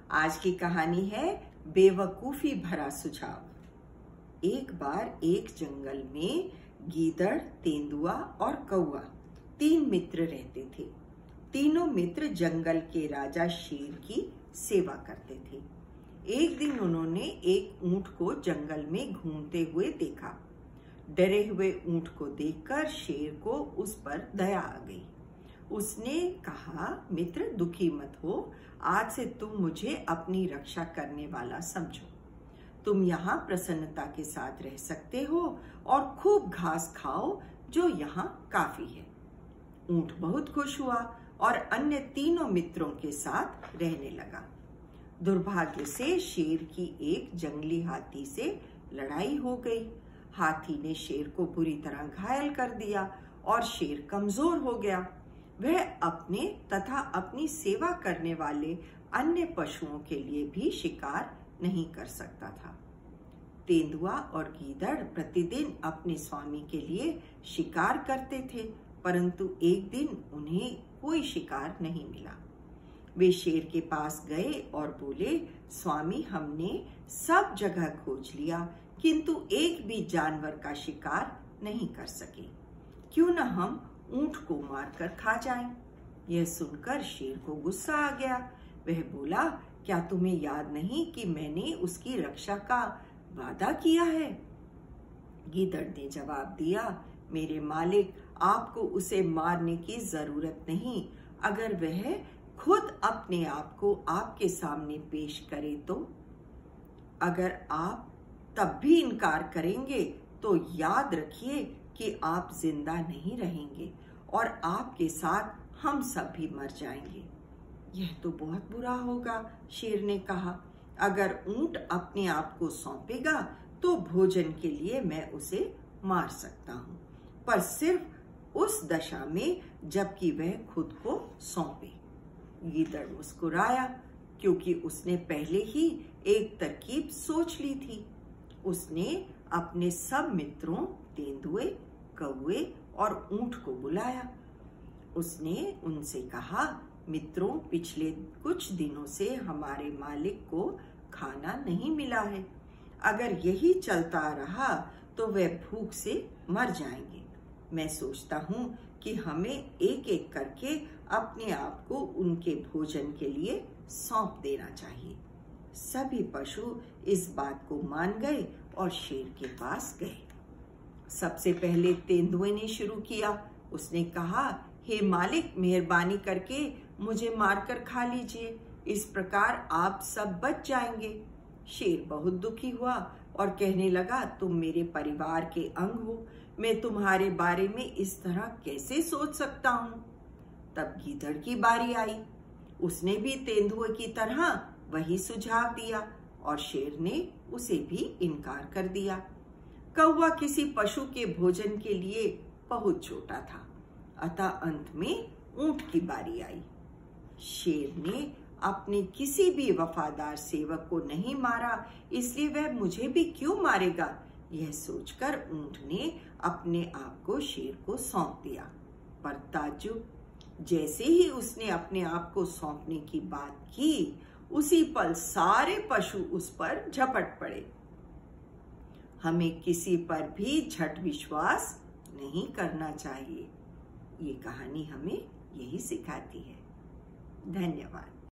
आज की कहानी है बेवकूफी भरा सुझाव। एक बार एक जंगल में गीदड़, तेंदुआ और कौआ तीन मित्र रहते थे। तीनों मित्र जंगल के राजा शेर की सेवा करते थे। एक दिन उन्होंने एक ऊंट को जंगल में घूमते हुए देखा। डरे हुए ऊंट को देखकर शेर को उस पर दया आ गई। उसने कहा, मित्र दुखी मत हो, आज से तुम मुझे अपनी रक्षा करने वाला समझो। तुम यहाँ प्रसन्नता के साथ रह सकते हो और खूब घास खाओ, जो यहाँ काफी है। ऊंट बहुत खुश हुआ और अन्य तीनों मित्रों के साथ रहने लगा। दुर्भाग्य से शेर की एक जंगली हाथी से लड़ाई हो गई। हाथी ने शेर को बुरी तरह घायल कर दिया और शेर कमजोर हो गया। वह अपने तथा अपनी सेवा करने वाले अन्य पशुओं के लिए भी शिकार नहीं कर सकता था। तेंदुआ और गीदड़ प्रतिदिन अपने स्वामी के लिए शिकार करते थे, परंतु एक दिन उन्हें कोई शिकार नहीं मिला। वे शेर के पास गए और बोले, स्वामी, हमने सब जगह खोज लिया, किंतु एक भी जानवर का शिकार नहीं कर सके। क्यों न हम ऊंट को मारकर खा जाएं? यह सुनकर शेर को गुस्सा आ गया। वह बोला, क्या तुम्हें याद नहीं कि मैंने उसकी रक्षा का वादा किया है? गीदड़ ने जवाब दिया, मेरे मालिक, आपको उसे मारने की जरूरत नहीं। अगर वह खुद अपने आप को आपके सामने पेश करे तो? अगर आप तब भी इनकार करेंगे तो याद रखिए कि आप जिंदा नहीं रहेंगे और आपके साथ हम सब भी मर जाएंगे। यह तो बहुत बुरा होगा, शेर ने कहा। अगर ऊंट अपने आप को सौंपेगा तो भोजन के लिए मैं उसे मार सकता हूँ, पर सिर्फ उस दशा में जबकि वह खुद को सौंपे। गीदड़ मुस्कुराया, क्योंकि उसने पहले ही एक तरकीब सोच ली थी। उसने अपने सब मित्रों तेंदुए, कौवे और ऊंट को बुलाया। उसने उनसे कहा, मित्रों, पिछले कुछ दिनों से हमारे मालिक को खाना नहीं मिला है। अगर यही चलता रहा तो वे भूख से मर जाएंगे। मैं सोचता हूँ कि हमें एक एक करके अपने आप को उनके भोजन के लिए सौंप देना चाहिए। सभी पशु इस बात को मान गए और शेर के पास गए। सबसे पहले तेंदुए ने शुरू किया। उसने कहा, हे मालिक, मेहरबानी करके मुझे मारकर खा लीजिए, इस प्रकार आप सब बच जाएंगे। शेर बहुत दुखी हुआ और कहने लगा, तुम मेरे परिवार के अंग हो, मैं तुम्हारे बारे में इस तरह कैसे सोच सकता हूँ? तब गीदड़ की बारी आई। उसने भी तेंदुए की तरह वही सुझाव दिया और शेर ने उसे भी इनकार कर दिया। कौवा किसी पशु के भोजन के लिए बहुत छोटा था, अतः अंत में ऊंट की बारी आई। शेर ने अपने किसी भी वफादार सेवक को नहीं मारा, इसलिए वह मुझे भी क्यों मारेगा? यह सोचकर ऊंट ने अपने आप को शेर को सौंप दिया। पर ताज्जुब, जैसे ही उसने अपने आप को सौंपने की बात की, उसी पल सारे पशु उस पर झपट पड़े। हमें किसी पर भी झट विश्वास नहीं करना चाहिए। ये कहानी हमें यही सिखाती है। धन्यवाद।